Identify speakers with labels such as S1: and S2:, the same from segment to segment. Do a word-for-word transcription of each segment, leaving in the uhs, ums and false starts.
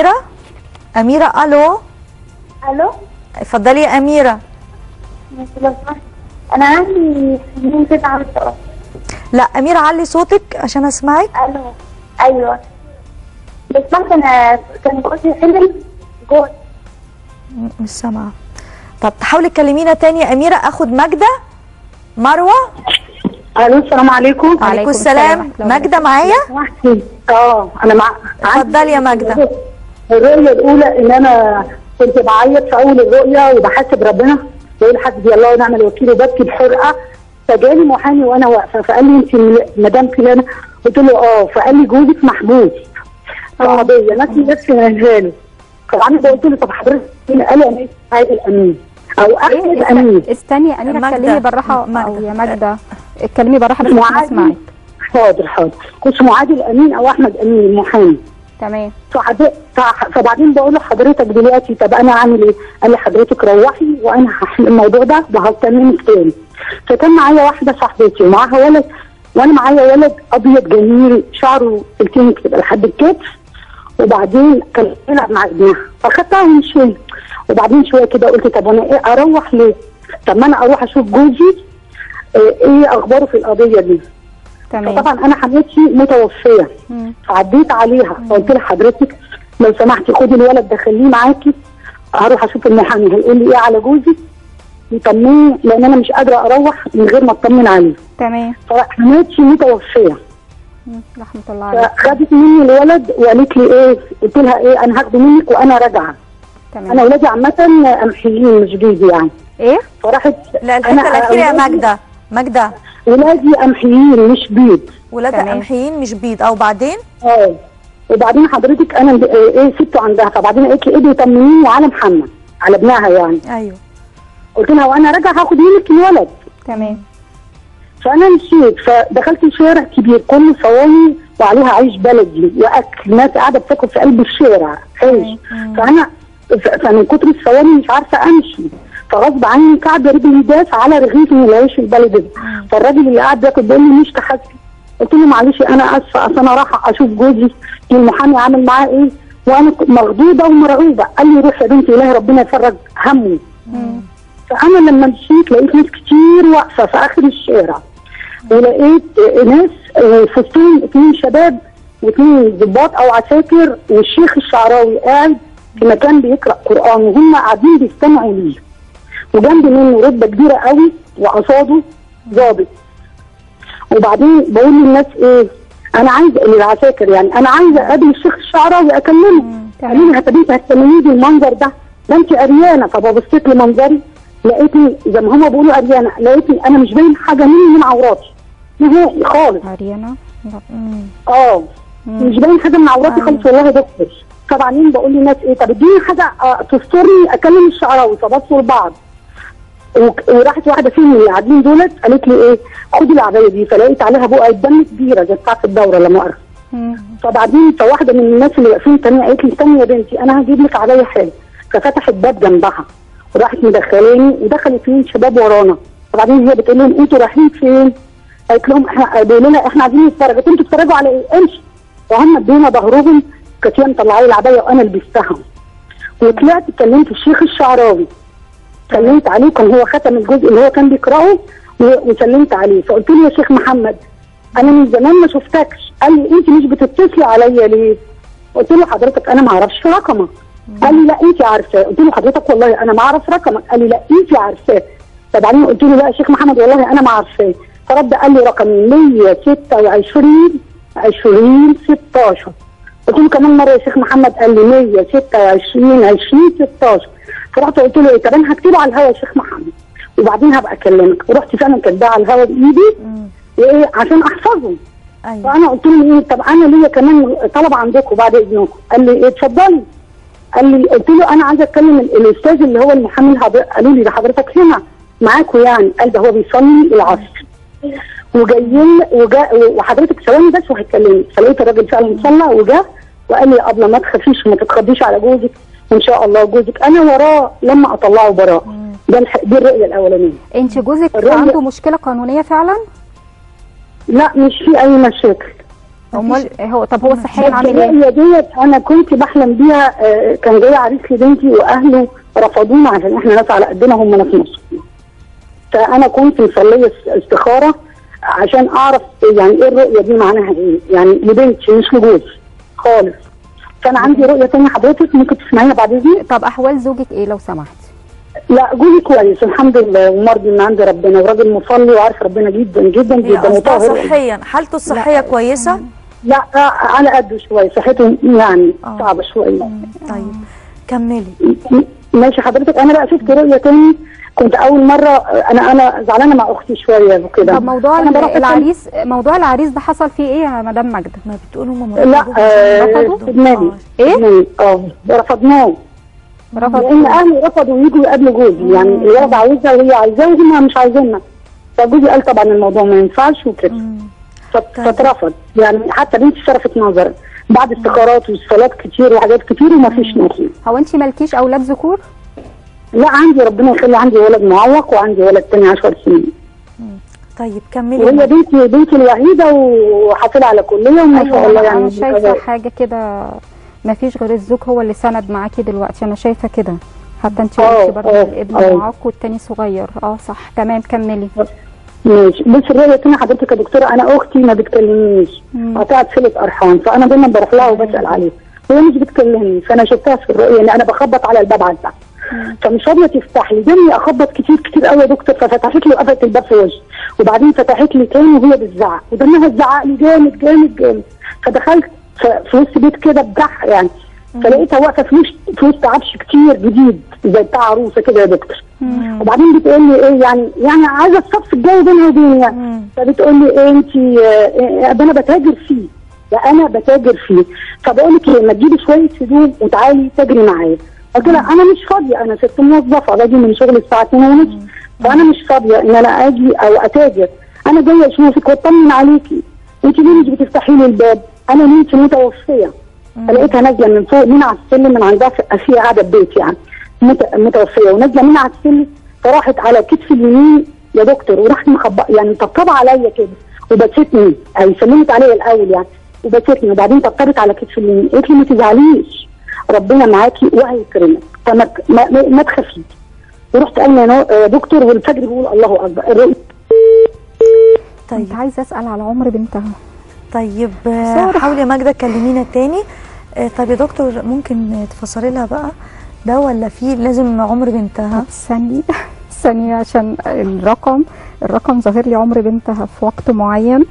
S1: أميرة أميرة ألو
S2: الو
S1: اتفضلي يا أميرة.
S2: انا عندي سنين كده عامل سؤال.
S1: لا أميرة علي صوتك عشان أسمعك.
S2: الو ايوه بس ممكن كان جوزي حلم جوز
S1: مش سامعة. طب حاولي تكلمينا تاني يا أميرة. أخد ماجدة مروة.
S3: الو السلام عليكم.
S1: وعليكم السلام. ماجدة معايا؟
S3: اه انا مع
S1: اتفضلي يا ماجدة.
S3: الرؤية الأولى إن أنا كنت بعيط في أول الرؤية وبحاسب ربنا بقول حسبي الله ونعم الوكيل وببكي بحرقة. فجالي محامي وأنا واقفة فقال لي أنت مدام فلانة؟ قلت له أه. فقال لي جوزك محبوس في قضية نفسي نفسي نهاله. فأنا قلت له طب حضرتك قال لي أنا عادل أمين أو أحمد
S4: إيه
S3: أمين.
S4: استني يا أميرة اتكلمي بالراحة أو يا ماجدة اتكلمي بالراحة بس عشان أسمعك.
S3: حاضر حاضر. اسمه عادل أمين أو أحمد أمين المحامي.
S4: تمام.
S3: فبعدين بقول لحضرتك دلوقتي طب انا اعمل ايه؟ قال لي حضرتك روحي وانا هحل الموضوع ده وهكلمك تاني. فكان معايا واحده صاحبتي ومعاها ولد وانا معايا ولد ابيض جميل شعره سلكين كده لحد الكتف وبعدين كان بيلعب مع ابنها فاخدتها ومشيت. وبعدين شويه كده قلت طب انا ايه اروح ليه؟ طب ما انا اروح اشوف جوزي ايه اخباره في القضيه دي.
S4: تمام.
S3: فطبعا انا حماتي متوفيه فعديت عليها فقلت لها حضرتك لو سمحتي خدي الولد ده خليه معاكي هروح اشوف المحامي هيقول لي ايه على جوزي يطمني لان انا مش قادره اروح من غير ما اطمن عليه.
S4: تمام.
S3: فحماتي متوفيه
S4: رحمه الله عليها.
S3: فخدت مني الولد وقالت لي ايه؟ قلت لها ايه انا هاخده منك وانا راجعه.
S4: تمام.
S3: انا ولادي عامه قمحيين مش جوزي يعني.
S4: ايه؟
S3: فراحت
S1: لا الحته الاخيره يا ماجده. ماجده
S3: ولادي قمحيين مش بيض.
S1: ولادها قمحيين مش بيض. او بعدين؟
S3: اه وبعدين حضرتك انا ايه سبته عندها فبعدين قالت لي ادي طمنيني على محمد على ابنها يعني.
S1: ايوه.
S3: قلت لها وانا راجعه هاخد منك الولد.
S4: تمام.
S3: فانا مشيت فدخلت شارع كبير كله صواني وعليها عيش بلدي واكل ناس قاعده بتاكل في قلب الشارع عيش. فانا فمن كتر الصواني مش عارفه امشي فغصب عني كعب رجلي داس على رغيف من العيش البلدي. فالراجل اللي قاعد بياكل بيقول لي مش تحسي. قلت له معلش انا اسفه اصل انا رايحه اشوف جوزي المحامي عامل معاه ايه وانا مخضوضه ومرعوبه. قال لي روحي يا بنتي الهي ربنا يفرج همه. فانا لما مشيت لقيت ناس كتير واقفه في اخر الشارع ولقيت ناس في وسطهم اثنين شباب واثنين ضباط او عساكر والشيخ الشعراوي قاعد في مكان بيقرا قران وهم قاعدين بيستمعوا ليه وجنب منه رتبه كبيره قوي وقصاده ضابط. وبعدين بقول للناس ايه انا عايزه للعساكر يعني انا عايزه اقابل الشيخ الشعراوي اكلمه. قالوا لي طب انت هتكلميني بالمنظر ده ده انت قريانه. فببصيت لمنظري لقيتني زي ما هم بيقولوا قريانه لقيتني انا مش باين حاجه مني من عوراتي نهائي خالص.
S4: قريانه؟
S3: اه مش باين حاجه من عوراتي خالص والله يا دكتور. فبعدين بقول للناس ايه طب اديني حاجه تسترني اكلم الشعراوي. فبصوا لبعض وراحت واحده فيهم اللي قاعدين دولت قالت لي ايه خدي العبايه دي فلقيت عليها بقعه دم كبيره زي بتاعه الدوره لما اعرف. فبعدين فواحده من الناس اللي واقفين تانيه قالت لي استني يا بنتي انا هجيب لك عبايه حلوه. ففتحت باب جنبها وراحت مدخلاني ودخلت اثنين شباب ورانا. فبعدين هي بتقول لهم انتوا رايحين فين؟ قالت لهم احنا بيقولوا لنا احنا عايزين نتفرج. قلت انتوا بتتفرجوا على ايه؟ امشي. وهم ادونا ظهرهم كانت هي مطلعه لي العبايه وانا لبستها. وطلعت كلمت الشيخ الشعراوي سلمت عليه كان هو ختم الجزء اللي هو كان بيقراه وسلمت عليه. فقلت له يا شيخ محمد انا من زمان ما شفتكش. قال لي انت مش بتتصلي عليا ليه؟ قلت له حضرتك انا ما اعرفش رقمك. قال لي لا انت عارفاه. قلت له حضرتك والله انا ما اعرف رقمك. قال لي لا انت عارفاه. فبعدين قلت له لا يا شيخ محمد والله انا ما عارفاه. فرد قال لي رقمي مية ستة وعشرين عشرين ستاشر. قلت له كمان مره يا شيخ محمد. قال لي مية ستة وعشرين عشرين ستاشر. فرحت قلت له ايه طب انا هكتبه على الهوا يا شيخ محمد وبعدين هبقى اكلمك. ورحت فعلا كاتباه على الهوا بايدي وايه عشان احفظه. أيوة. فانا قلت له ايه طب انا ليا كمان طلب عندكم بعد اذنكم. قال لي ايه اتفضلي. قال لي قلت له انا عايزه اتكلم الاستاذ اللي هو المحامي. قالوا لي ده حضرتك هنا معاكم يعني. قال ده هو بيصلي العصر وجايين وجا وحضرتك ثواني بس وهتكلمني. فلقيت الراجل فعلا صلى وجا وقال لي قبل ما تخافيش وما تتخضيش على جوزك وان شاء الله جوزك انا وراه لما اطلعه براء. ده دي الرؤيه الاولانيه.
S4: انت جوزك عنده مشكله قانونيه فعلا؟
S3: لا مش في اي مشاكل.
S4: امال هو طب هو صحيا عامل ايه؟
S3: الرؤيه ديت انا كنت بحلم بيها. آه، كان جاي عريس لبنتي واهله رفضونا عشان احنا ناس على قدنا، هم ناس مصر. فانا كنت مصليه استخاره عشان اعرف يعني ايه الرؤيه دي معناها ايه، يعني لبنتي مش لجوزي خالص. كان عندي رؤيه ثانيه حضرتك ممكن تسمعيها بعد اذنك؟
S4: طب احوال زوجك ايه لو سمحت؟
S3: لا جوزي كويس الحمد لله، ومرضي من عند ربنا، وراجل مصلي وعارف ربنا جدا جدا جدا
S1: وطاهر. صحيا حالته الصحيه كويسه؟
S3: لا على قده شويه، صحته يعني أوه. صعبه شويه.
S1: طيب كملي.
S3: ماشي حضرتك. انا بقى شفت رؤيه تاني، كنت اول مره انا انا زعلانه مع اختي شويه وكده.
S4: طب موضوع العريس موضوع العريس ده حصل فيه ايه يا مدام ماجده؟
S1: ما بتقولوا هم
S3: لا رفضوا ابناني.
S4: ايه؟
S3: اه رفضناه.
S4: رفضوا
S3: لان اهلي رفضوا يجوا يقابلوا جوزي، يعني الولد عايزها وهي عايزاه وهم مش عايزيننا. فجوزي قال طبعا الموضوع ما ينفعش وكده. فاترفض، يعني حتى بنتي صرفت نظر بعد استخارات وصلات كتير وحاجات كتير وما فيش نصيب.
S4: هو انت مالكيش اولاد ذكور؟
S3: لا عندي ربنا يخلي، عندي ولد معوق وعندي ولد تاني عشر سنين.
S1: طيب كملي.
S3: وهي بنتي بنتي الوحيده وحاصله على كليه وما شاء الله. يعني
S4: انا شايفه حاجه كده، ما فيش غير الزوج هو اللي سند معاكي دلوقتي، انا شايفه كده. حتى انت قلتي برضه الابن معاق والتاني صغير. اه صح تمام كملي.
S3: ماشي. بصي الرؤيه الثانيه حضرتك يا دكتوره، انا اختي ما بتكلمنيش، قطعت صله ارحام، فانا دايما بروح لها وبسال عليها وهي مش بتكلمني. فانا شفتها في الرؤيه ان انا بخبط على الباب عندها فمش راضيه تفتح لي، جاني اخبط كتير كتير قوي يا دكتور، ففتحت لي وقفلت الباب في وشي، وبعدين فتحت لي تاني وهي بتزعق ودمها تزعق لي جامد جامد جامد. فدخلت في وسط بيت كده بجح يعني، فلقيتها واقفه في وسط في وسط عفش كتير جديد زي بتاع عروسه كده يا دكتور. وبعدين بتقول لي ايه يعني يعني عايزه الصف الجاي بينها وبيني يعني. فبتقول لي ايه انت إيه انا بتاجر فيه، لا انا بتاجر فيه. فبقول لك ايه ما تجيبي شويه هدوم وتعالي تجري معايا. قلت لها انا مش فاضيه، انا ست موظفه باجي من شغل الساعه اتنين ونص، فانا مش فاضيه ان انا اجي او اتاجر، انا جايه اشوفك واطمن عليكي. انت ليه مش بتفتحي لي الباب؟ انا بنتي متوفيه. فلقيتها نازله من فوق من على السلم، من عندها في قاعده ببيت يعني متوفيه، ونازله من على السلم، فراحت على كتفي اليمين يا دكتور وراحت مخبط يعني مطبطبه عليا كده وبتتني، هي سلمت عليا الاول يعني وبتتني، وبعدين طبطبت على كتفي اليمين. قالت لي ما تزعليش ربنا معاكي وهيكرمك، فما ما, ما, ما تخافيش. ورحت قايله يا دكتور والفجر بيقول الله اكبر. الرؤيه.
S4: طيب كنت عايزه اسال على عمر بنتها.
S1: طيب حاولي يا ماجده كلمينا تاني. طيب يا دكتور ممكن تفسري لها بقى ده ولا في لازم عمر بنتها؟
S4: ثانيه ثانيه عشان الرقم الرقم ظاهر لي عمر بنتها في وقت معين.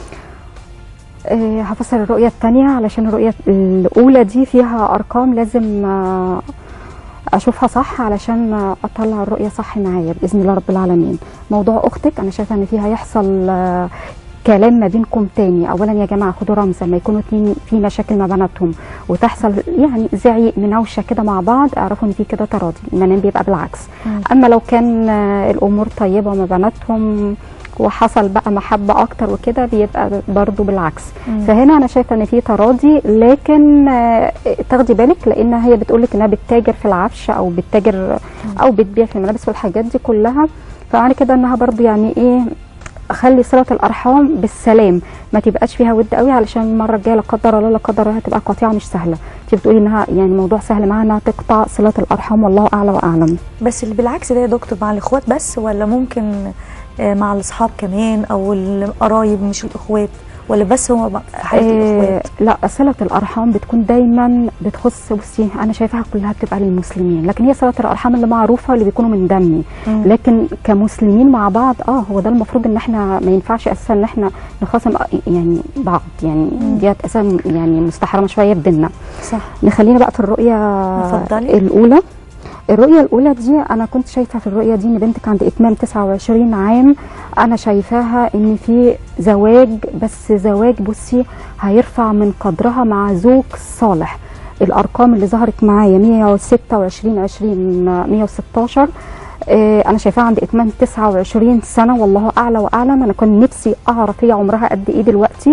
S4: أه هفسر الرؤيه الثانيه علشان الرؤيه الاولى دي فيها ارقام لازم اشوفها صح علشان اطلع الرؤيه صح معايا باذن الله رب العالمين. موضوع اختك انا شايفه ان فيها هيحصل كلام ما بينكم تاني. اولا يا جماعه خدوا رمز لما يكونوا اتنين في مشاكل مع بناتهم وتحصل يعني زعيق مناوشه كده مع بعض، اعرفوا ان في كده تراضي، المنام بيبقى بالعكس. مم. اما لو كان الامور طيبه مع بناتهم وحصل بقى محبه اكتر وكده بيبقى برضو بالعكس. مم. فهنا انا شايفه ان في تراضي، لكن تاخدي بالك لان هي بتقول لك انها بتتاجر في العفش او بتتاجر او بتبيع في الملابس والحاجات دي كلها، فمعنى كده انها برضو يعني ايه اخلي صله الارحام بالسلام، ما تبقاش فيها ود قوي علشان المره الجايه لا قدر الله لا قدر الله هتبقى قطيعه مش سهله. انت بتقولي انها يعني موضوع سهل معاها انها تقطع صله الارحام، والله اعلى واعلم.
S1: بس اللي بالعكس ده يا دكتور مع الاخوات بس ولا ممكن مع الاصحاب كمان او القرايب مش الاخوات، ولا بس هو في حاله
S4: إيه
S1: الاخوات؟
S4: لا صله الارحام بتكون دايما بتخص، بصي انا شايفاها كلها بتبقى للمسلمين، لكن هي صله الارحام اللي معروفه اللي بيكونوا من دمي. مم. لكن كمسلمين مع بعض اه هو ده المفروض ان احنا ما ينفعش اساسا ان احنا نخاصم يعني بعض، يعني ديت اساسا يعني مستحرمه شويه في ديننا.
S1: صح.
S4: نخلينا بقى في الرؤيه
S1: اتفضلي.
S4: الاولى. الرؤيه الاولى دي انا كنت شايفه في الرؤيه دي ان بنتك عند اتمام تسعة وعشرين عام، انا شايفاها ان في زواج، بس زواج بصي هيرفع من قدرها مع زوج صالح. الارقام اللي ظهرت معايا مية وستة وعشرين عشرين مية وستاشر، آه انا شايفاها عند اتمام تسعة وعشرين سنه، والله اعلى واعلم. انا كنت نفسي اعرف هي عمرها قد ايه دلوقتي،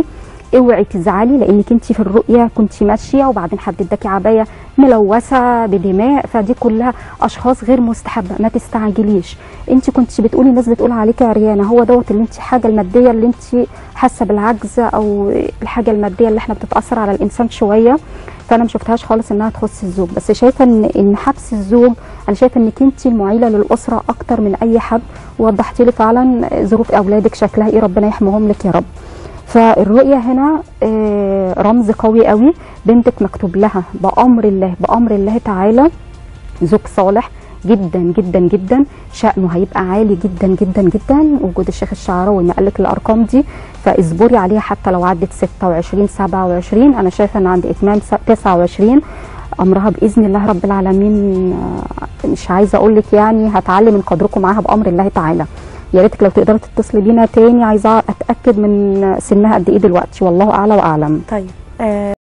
S4: اوعي تزعلي لانك انت في الرؤيه كنت ماشيه وبعدين حد اداكي عبايه ملوثه بدماء، فدي كلها اشخاص غير مستحبه، ما تستعجليش. انت كنت بتقولي الناس بتقول عليكي عريانه، هو دوت اللي انت حاجه الماديه اللي انت حاسه بالعجز او الحاجه الماديه اللي احنا بتتاثر على الانسان شويه، فانا ما شفتهاش خالص انها تخص الزوج. بس شايفه ان ان حبس الزوج، انا شايفه انك انت المعيله للاسره اكتر من اي حد، ووضحتي لي فعلا ظروف اولادك شكلها ايه، ربنا يحميهم لك يا رب. فالرؤيه هنا رمز قوي قوي، بنتك مكتوب لها بامر الله بامر الله تعالى زوج صالح جدا جدا جدا، شأنه هيبقى عالي جدا جدا جدا. وجود الشيخ الشعراوي ما قالك الارقام دي، فاصبري عليها حتى لو عدت ستة وعشرين سبعة وعشرين، انا شايفه ان عند اتمام تسعة وعشرين امرها باذن الله رب العالمين. مش عايزه اقول لك يعني هتعلي من قدركم معاها بامر الله تعالى. يا ريتك لو تقدري تتصلي بينا تاني، عايزه اتاكد من سنها قد ايه دلوقتي، والله اعلى واعلم.
S1: طيب آه